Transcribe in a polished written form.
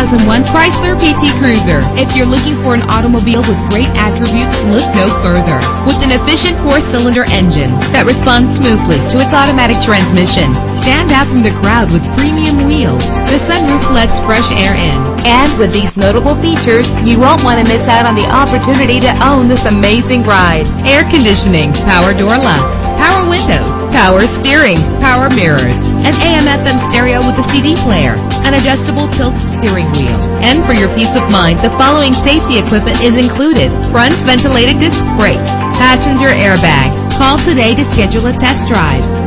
2001 Chrysler PT Cruiser. If you're looking for an automobile with great attributes, look no further. With an efficient 4-cylinder engine that responds smoothly to its automatic transmission, stand out from the crowd with premium wheels. The sunroof lets fresh air in. And with these notable features, you won't want to miss out on the opportunity to own this amazing ride. Air conditioning, power door locks, power windows, power steering, power mirrors, an AM/FM stereo with a CD player, an adjustable tilt steering wheel. And for your peace of mind, the following safety equipment is included: front ventilated disc brakes, passenger airbag. Call today to schedule a test drive.